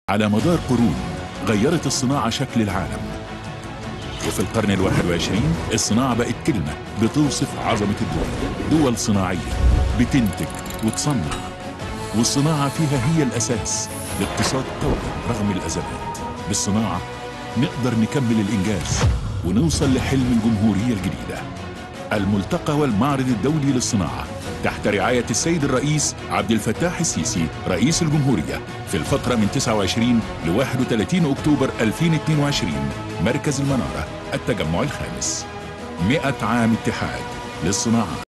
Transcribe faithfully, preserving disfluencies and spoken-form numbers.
على مدار قرون غيرت الصناعة شكل العالم، وفي القرن الواحد والعشرين الصناعة بقت كلمة بتوصف عظمة الدول. دول صناعية بتنتج وتصنع، والصناعة فيها هي الأساس لاقتصاد قوي رغم الأزمات. بالصناعة نقدر نكمل الإنجاز ونوصل لحلم الجمهورية الجديدة. الملتقى والمعرض الدولي للصناعة تحت رعاية السيد الرئيس عبد الفتاح السيسي رئيس الجمهورية في الفترة من تسعة وعشرين ل واحد وثلاثين أكتوبر ألفين واثنين وعشرين، مركز المنارة، التجمع الخامس. مئة عام اتحاد للصناعة.